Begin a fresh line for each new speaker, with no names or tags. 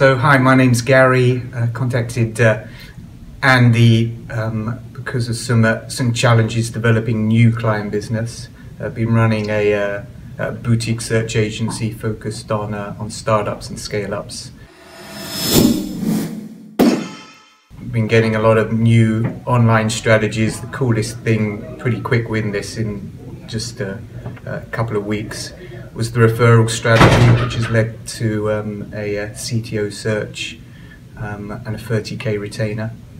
Hi, my name's Gary. Contacted Andy because of some challenges developing new client business. I've been running a boutique search agency focused on startups and scale-ups. Been getting a lot of new online strategies. The coolest thing, pretty quick win this in just a couple of weeks, was the referral strategy, which has led to a CTO search and a 30k retainer.